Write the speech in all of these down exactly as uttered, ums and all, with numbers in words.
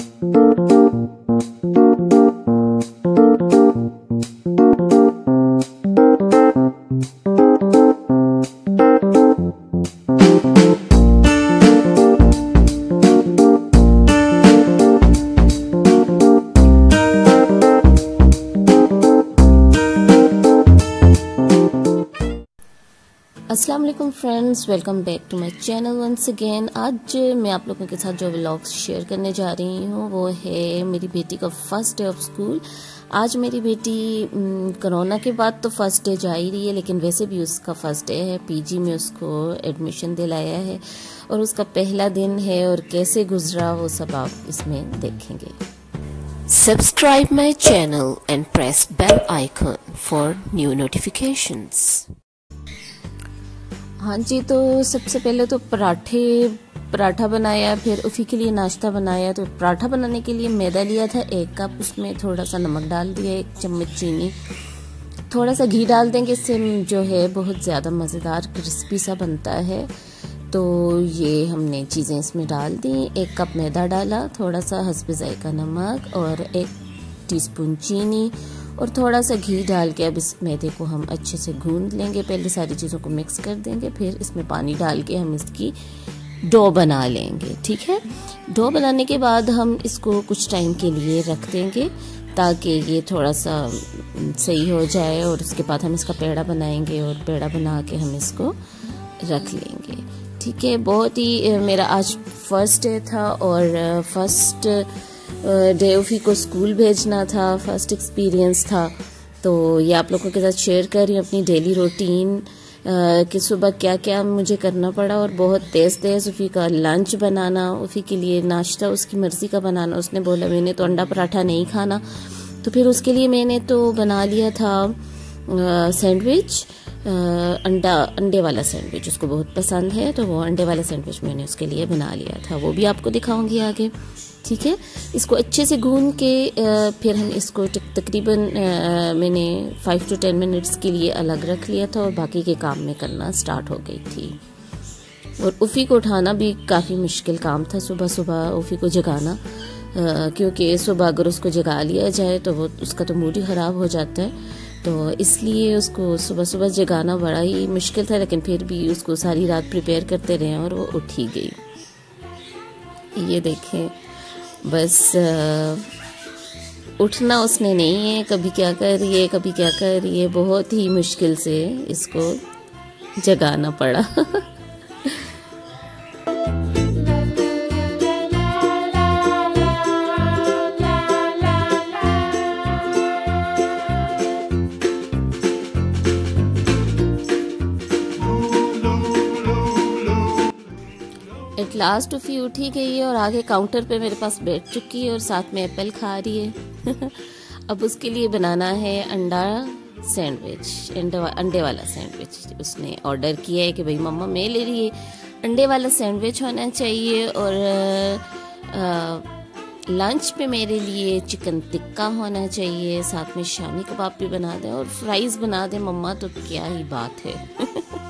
अस्सलाम वालेकुम friends, welcome back to my channel once again. आज मैं आप लोगों के साथ जो व्लॉग्स शेयर करने जा रही हूँ वो है मेरी बेटी का फर्स्ट डे ऑफ स्कूल। आज मेरी बेटी कोरोना के बाद तो फर्स्ट डे जा ही रही है, लेकिन वैसे भी उसका फर्स्ट डे है। पीजी में उसको एडमिशन दिलाया है और उसका पहला दिन है, और कैसे गुजरा वो सब आप इसमें देखेंगे। Subscribe my channel and press bell icon for new notifications. हाँ जी, तो सबसे पहले तो पराठे पराठा बनाया, फिर उफ़ी के लिए नाश्ता बनाया। तो पराठा बनाने के लिए मैदा लिया था एक कप, उसमें थोड़ा सा नमक डाल दिया, एक चम्मच चीनी, थोड़ा सा घी डाल देंगे, इससे जो है बहुत ज़्यादा मज़ेदार क्रिस्पी सा बनता है। तो ये हमने चीज़ें इसमें डाल दी। एक कप मैदा डाला, थोड़ा सा हस्बे ज़ायका नमक और एक टीस्पून चीनी और थोड़ा सा घी डाल के अब इस मैदे को हम अच्छे से गूंद लेंगे। पहले सारी चीज़ों को मिक्स कर देंगे, फिर इसमें पानी डाल के हम इसकी डो बना लेंगे। ठीक है, डो बनाने के बाद हम इसको कुछ टाइम के लिए रख देंगे ताकि ये थोड़ा सा सही हो जाए, और उसके बाद हम इसका पेड़ा बनाएंगे और पेड़ा बना के हम इसको रख लेंगे। ठीक है, बहुत ही मेरा आज फर्स्ट डे था और फर्स्ट डे उफ़ी को स्कूल भेजना था, फर्स्ट एक्सपीरियंस था। तो ये आप लोगों के साथ शेयर कर रही हूँ अपनी डेली रूटीन कि सुबह क्या क्या मुझे करना पड़ा। और बहुत तेज़ तेज़ उफ़ी का लंच बनाना, उफ़ी के लिए नाश्ता उसकी मर्ज़ी का बनाना। उसने बोला मैंने तो अंडा पराठा नहीं खाना, तो फिर उसके लिए मैंने तो बना लिया था सैंडविच, अंडा अंडे वाला सैंडविच उसको बहुत पसंद है, तो वो अंडे वाला सैंडविच मैंने उसके लिए बना लिया था। वो भी आपको दिखाऊंगी आगे। ठीक है, इसको अच्छे से गूंद के फिर हम इसको तकरीबन मैंने फाइव टू टेन मिनट्स के लिए अलग रख लिया था, और बाकी के काम में करना स्टार्ट हो गई थी। और उफ़ी को उठाना भी काफ़ी मुश्किल काम था, सुबह सुबह उफ़ी को जगाना, क्योंकि सुबह अगर उसको जगा लिया जाए तो वो उसका तो मूड ही ख़राब हो जाता है। तो इसलिए उसको सुबह सुबह जगाना बड़ा ही मुश्किल था, लेकिन फिर भी उसको सारी रात प्रिपेयर करते रहे और वो उठ ही गई। ये देखें, बस उठना उसने नहीं है, कभी क्या कर रही है कभी क्या कर रही है, बहुत ही मुश्किल से इसको जगाना पड़ा। एट लास्ट उफ़ी उठ ही गई है और आगे काउंटर पे मेरे पास बैठ चुकी है और साथ में एप्पल खा रही है। अब उसके लिए बनाना है अंडा सैंडविच, अंडे वाला सैंडविच। उसने ऑर्डर किया है कि भाई मम्मा मेरे लिए अंडे वाला सैंडविच होना चाहिए, और लंच पे मेरे लिए चिकन टिक्का होना चाहिए, साथ में शामी कबाब भी बना दें और फ्राइज़ बना दें मम्मा। तो क्या ही बात है।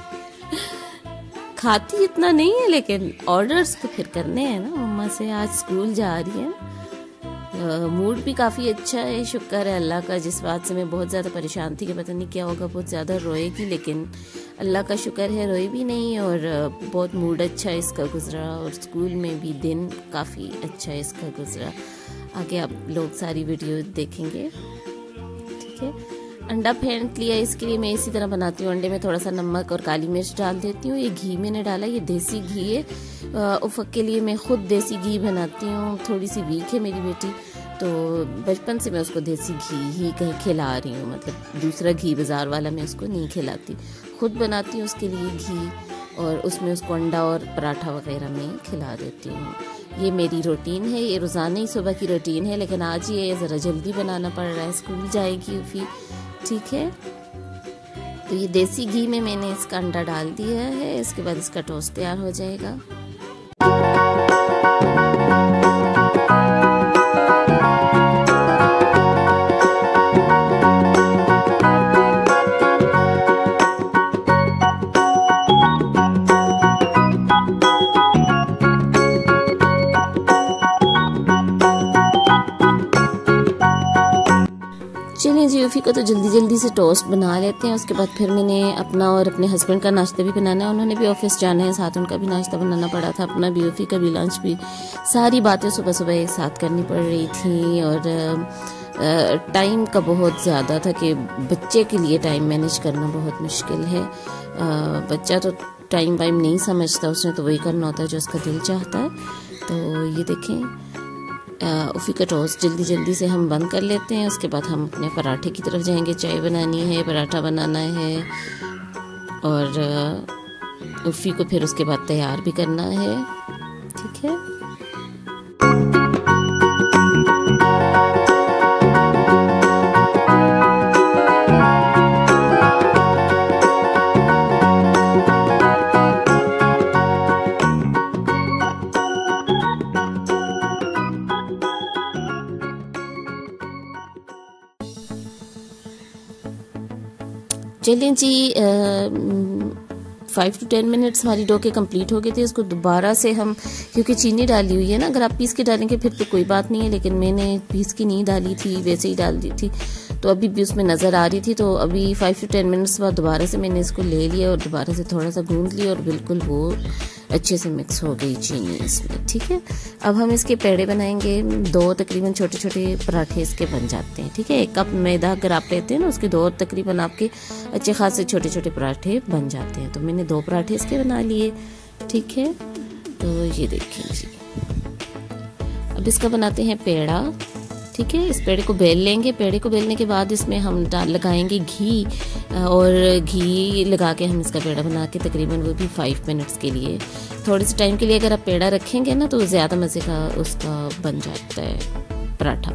खाती इतना नहीं है, लेकिन ऑर्डर्स तो फिर करने हैं ना मम्मा से। आज स्कूल जा रही है, मूड भी काफ़ी अच्छा है, शुक्र है अल्लाह का। जिस बात से मैं बहुत ज़्यादा परेशान थी कि पता नहीं क्या होगा, बहुत ज़्यादा रोएगी, लेकिन अल्लाह का शुक्र है रोई भी नहीं, और बहुत मूड अच्छा इसका गुजरा, और स्कूल में भी दिन काफ़ी अच्छा इसका गुजरा। आगे आप लोग सारी वीडियो देखेंगे। ठीक है, अंडा फेंट लिया, इसके लिए मैं इसी तरह बनाती हूँ। अंडे में थोड़ा सा नमक और काली मिर्च डाल देती हूँ। ये घी मैंने डाला, ये देसी घी है। उफ़क के लिए मैं खुद देसी घी बनाती हूँ। थोड़ी सी वीक है मेरी बेटी, तो बचपन से मैं उसको देसी घी ही खिला रही हूँ, मतलब दूसरा घी बाज़ार वाला मैं उसको नहीं खिलाती, खुद बनाती हूँ उसके लिए घी, और उसमें उसको अंडा और पराठा वगैरह में खिला देती हूँ। ये मेरी रूटीन है, ये रोज़ाना ही सुबह की रूटीन है, लेकिन आज ये ज़रा जल्दी बनाना पड़ रहा है, स्कूल जाएगी उफ़ी। ठीक है, तो ये देसी घी में मैंने इसका अंडा डाल दिया है। इसके बाद इसका टोस्ट तैयार हो जाएगा। चलें जी, ऊफ़ी को तो जल्दी जल्दी से टोस्ट बना लेते हैं। उसके बाद फिर मैंने अपना और अपने हस्बैंड का नाश्ता भी बनाना है। उन्होंने भी ऑफिस जाना है, साथ उनका भी नाश्ता बनाना पड़ा था, अपना भी, ऊफ़ी का भी लंच भी। सारी बातें सुबह सुबह एक साथ करनी पड़ रही थी और टाइम का बहुत ज़्यादा था कि बच्चे के लिए टाइम मैनेज करना बहुत मुश्किल है। बच्चा तो टाइम वाइम नहीं समझता, उसने तो वही करना होता है जो उसका दिल चाहता है। तो ये देखें, ऊफ़ी का टोस्ट जल्दी जल्दी से हम बंद कर लेते हैं। उसके बाद हम अपने पराठे की तरफ जाएंगे। चाय बनानी है, पराठा बनाना है और ऊफ़ी को फिर उसके बाद तैयार भी करना है। ठीक है। चलें जी, फाइव टू टेन मिनट्स हमारी डो के कंप्लीट हो गए थे। इसको दोबारा से हम, क्योंकि चीनी डाली हुई है ना, अगर आप पीस के डालेंगे फिर तो कोई बात नहीं है, लेकिन मैंने पीस की नहीं डाली थी, वैसे ही डाल दी थी, तो अभी भी उसमें नज़र आ रही थी। तो अभी फाइव टू टेन मिनट्स बाद दोबारा से मैंने इसको ले लिया और दोबारा से थोड़ा सा गूंद लिया और बिल्कुल वो अच्छे से मिक्स हो गई चीनी इसमें। ठीक है। अब हम इसके पेड़े बनाएंगे। दो तकरीबन छोटे छोटे पराठे इसके बन जाते हैं। ठीक है। एक कप मैदा अगर आप लेते हैं ना, उसके दो तकरीबन आपके अच्छे खासे छोटे छोटे पराठे बन जाते हैं। तो मैंने दो पराठे इसके बना लिए। ठीक है। तो ये देखिए जी, अब इसका बनाते हैं पेड़ा। ठीक है। इस पेड़े को बेल लेंगे। पेड़े को बेलने के बाद इसमें हम डाल लगाएंगे घी, और घी लगा के हम इसका पेड़ा बना के तकरीबन वो भी फाइव मिनट्स के लिए, थोड़े से टाइम के लिए अगर आप पेड़ा रखेंगे ना तो ज़्यादा मज़े का उसका बन जाता है पराठा।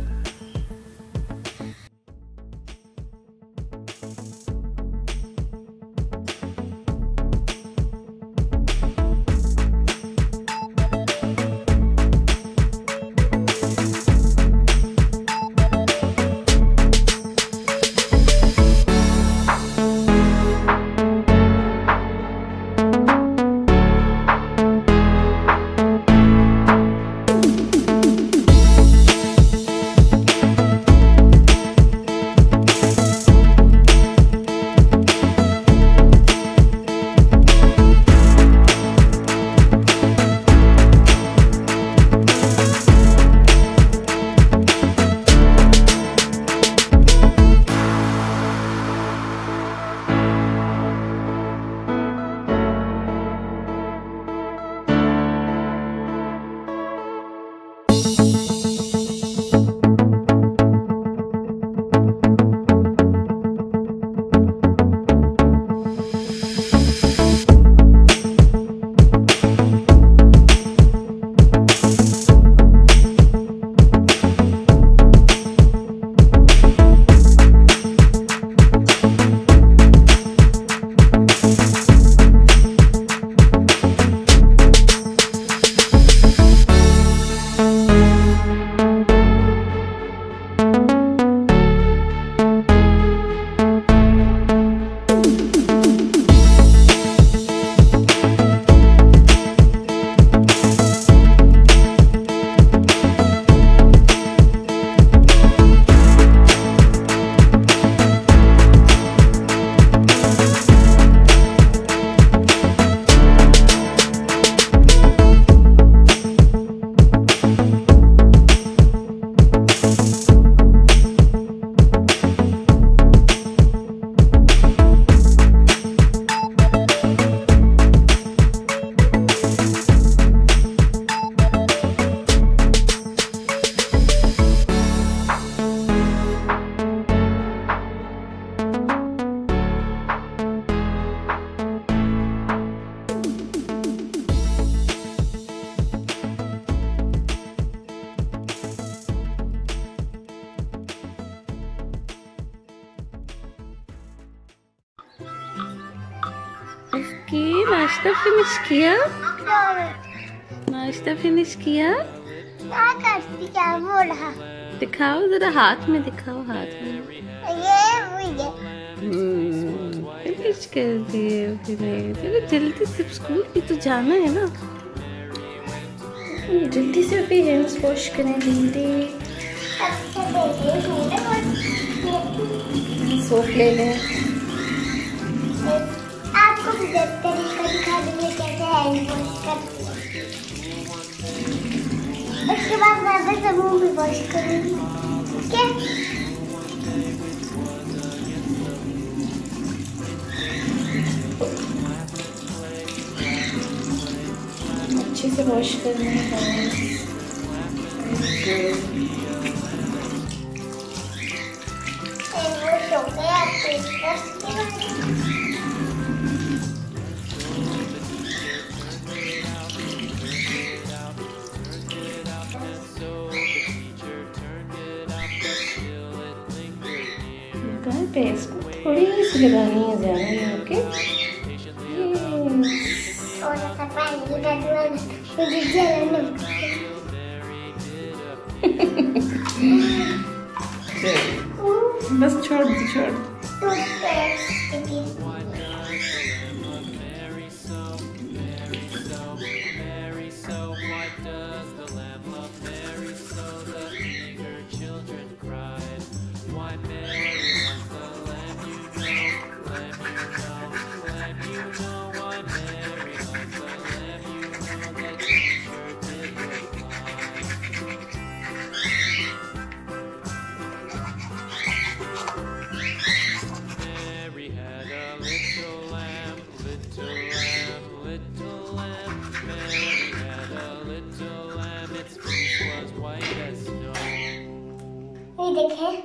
ओके, नाश्ता फिनिश किया? नाश्ता फिनिश किया? दिखाओ जरा, हाथ में दिखाओ, हाथ में। फिनिश कर दिए चलो जल्दी से, स्कूल भी तो जाना है ना। जल्दी से भी हैंड्स वॉश करें जल्दी। सोप ले लें। आपको भी तरीका दिखा दूंगी कैसे हैंड वॉश करते हैं। उसके बाद वापस से मुंह भी वॉश करूंगी। ठीक है? अच्छे से वॉश करना है। पे इसको थोड़ी सी लगानी है, ज़्यादा नहीं। ओके, बस छोड़ दो, छोड़ दो। देखें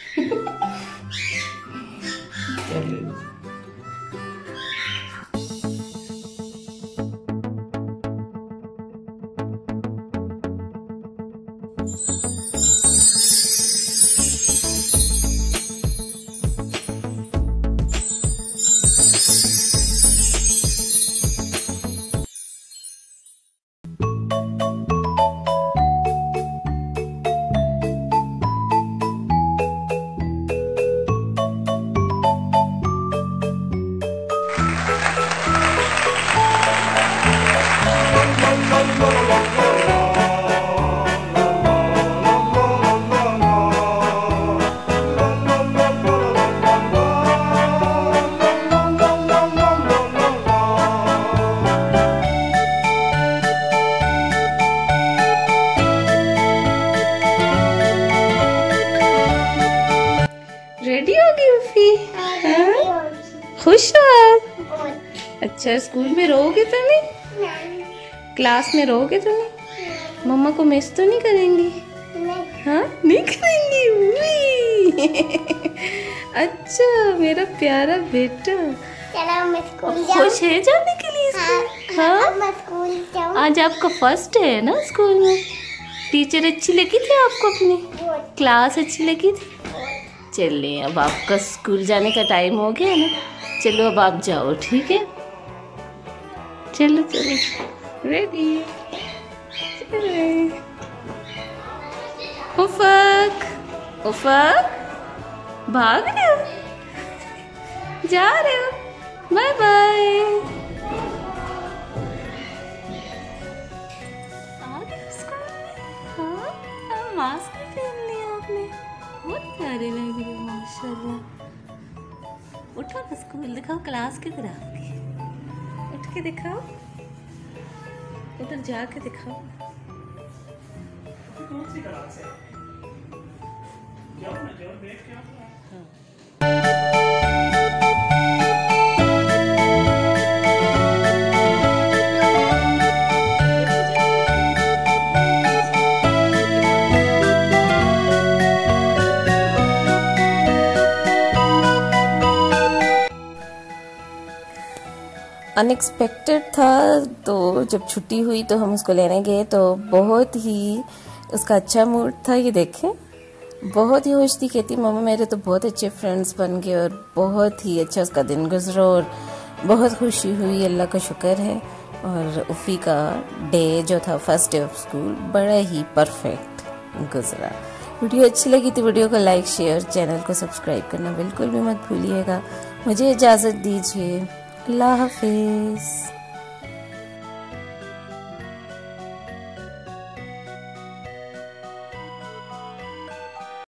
रेडी होगी उफी? खुश हो आप? अच्छा, स्कूल में रोओगे तो नहीं? क्लास में रोओगे तो नहीं? मम्मा को मिस तो नहीं करेंगी? हाँ, नहीं करेंगी। अच्छा मेरा प्यारा बेटा, चलो मैं स्कूल जाऊं। खुश है जाने के लिए स्कूल? हाँ, हाँ? मैं स्कूल जाऊं। आज आपका फर्स्ट है ना स्कूल में? टीचर अच्छी लगी थी आपको? अपनी क्लास अच्छी लगी थी? चलिए, अब आपका स्कूल जाने का टाइम हो गया ना, चलो अब आप जाओ। ठीक है, चलो चलो, रेडी। उफक, उफक, भाग रहे हो? जा रहे हो? Bye bye. आ गए स्कूल में? हाँ, मास्क भी पहन लिया आपने, बहुत प्यारे लग रहे हो माशाल्लाह। उठो ना, स्कूल दिखाओ, क्लास किधर है आपकी? उठ के दिखाओ, उधर जाके दिखाओ। कौन सी क्लास है? जाओ ना, जाओ, देख के आओ। अनएक्सपेक्टेड था, तो जब छुट्टी हुई तो हम उसको लेने गए तो बहुत ही उसका अच्छा मूड था। ये देखें, बहुत ही खुश थी, कहती मम्मा मेरे तो बहुत अच्छे फ्रेंड्स बन गए और बहुत ही अच्छा उसका दिन गुजरा और बहुत खुशी हुई, अल्लाह का शुक्र है। और उफ़ी का डे जो था, फर्स्ट डे ऑफ स्कूल, बड़ा ही परफेक्ट गुजरा। वीडियो अच्छी लगी तो वीडियो को लाइक, शेयर, चैनल को सब्सक्राइब करना बिल्कुल भी मत भूलिएगा। मुझे इजाज़त दीजिए, अल्लाह हाफिज़।